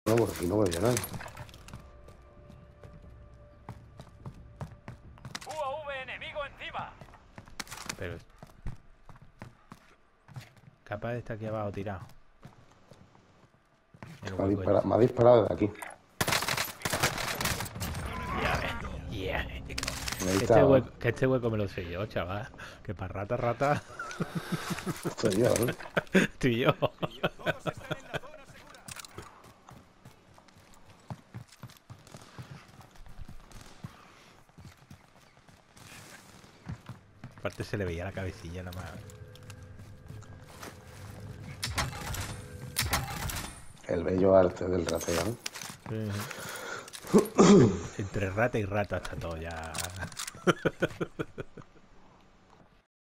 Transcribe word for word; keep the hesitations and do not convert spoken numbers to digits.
No, por aquí no me veo nada. U A V enemigo encima. Pero... Capaz está aquí abajo tirado. El Me ha, hueco dispara, me ha disparado desde aquí. este. Yeah. Me he Que este, disparo. hueco, que este hueco me lo sé yo, chaval. Que para rata, rata. Estoy yo, ¿no? Tú y yo. Aparte se le veía la cabecilla nada más. El bello arte del rateo, ¿no? Entre rata y rata está todo ya.